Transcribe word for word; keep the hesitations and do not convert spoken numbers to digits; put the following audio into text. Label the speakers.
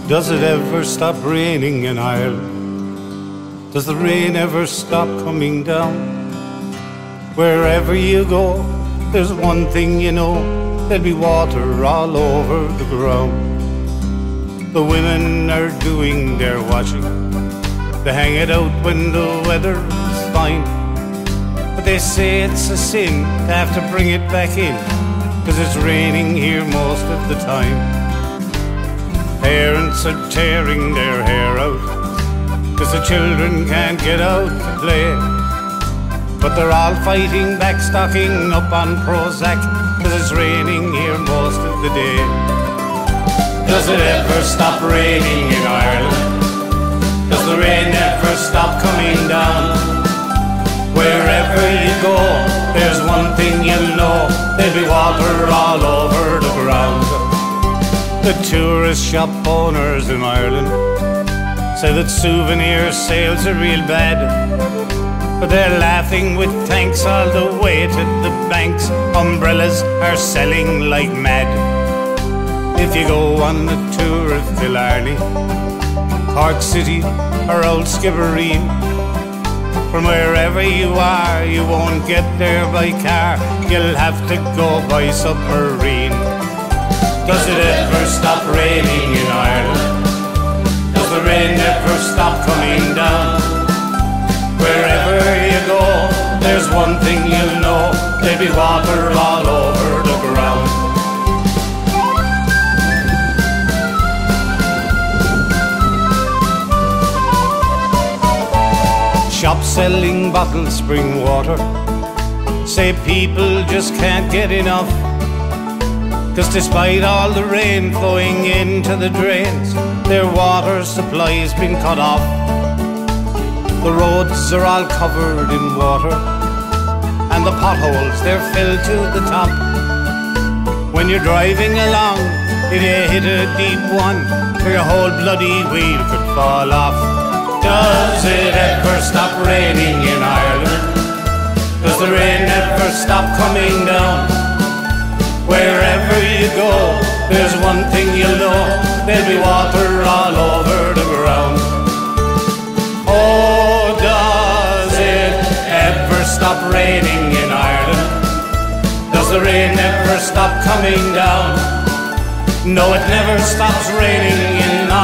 Speaker 1: Does it ever stop raining in Ireland? Does the rain ever stop coming down? Wherever you go, there's one thing you know, there'll be water all over the ground. The women are doing their washing, they hang it out when the weather's fine. But they say it's a sin to have to bring it back in, 'cause it's raining here most of the time. Parents are tearing their hair out, 'cause the children can't get out to play. But they're all fighting back, stocking up on Prozac, 'cause it's raining here most of the day. Does it ever stop raining in Ireland? Does the rain ever stop coming down? Wherever you go, there's one thing you'll know, there'll be water all over the ground. The tourist shop owners in Ireland say that souvenir sales are real bad, but they're laughing with thanks all the way to the banks. Umbrellas are selling like mad. If you go on the tour of Killarney, Cork City or Old Skibbereen, from wherever you are, you won't get there by car, you'll have to go by submarine. Does it ever stop raining in Ireland? Does the rain ever stop coming down? Wherever you go, there's one thing you'll know, there'll be water all over the ground. Shops selling bottled spring water say people just can't get enough, 'cause despite all the rain flowing into the drains, their water supply's been cut off. The roads are all covered in water, and the potholes, they're filled to the top. When you're driving along, if you hit a deep one, your whole bloody wheel could fall off. Does it ever stop raining in Ireland? Does the rain ever stop coming down? Wherever you go, there's one thing you'll know, there'll be water all over the ground. Oh, does it ever stop raining in Ireland? Does the rain ever stop coming down? No, it never stops raining in